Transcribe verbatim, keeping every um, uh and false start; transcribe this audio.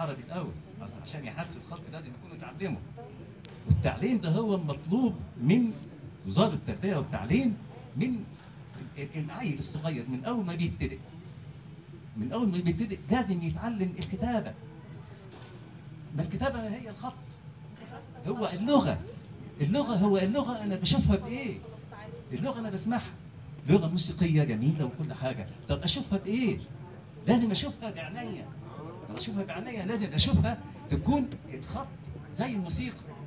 العربي الاول، اصل عشان يحسن الخط لازم يكونوا اتعلموا. والتعليم ده هو مطلوب من وزاره التربيه والتعليم، من العيل الصغير من اول ما بيبتدئ، من اول ما بيبتدئ لازم يتعلم الكتابه. ما الكتابه هي الخط، هو اللغه. اللغه هو اللغه انا بشوفها بايه؟ اللغه انا بسمعها، لغه موسيقيه جميله وكل حاجه، طب اشوفها بايه؟ لازم اشوفها بعينيا. لما اشوفها بعينيا لازم اشوفها تكون الخط زي الموسيقى.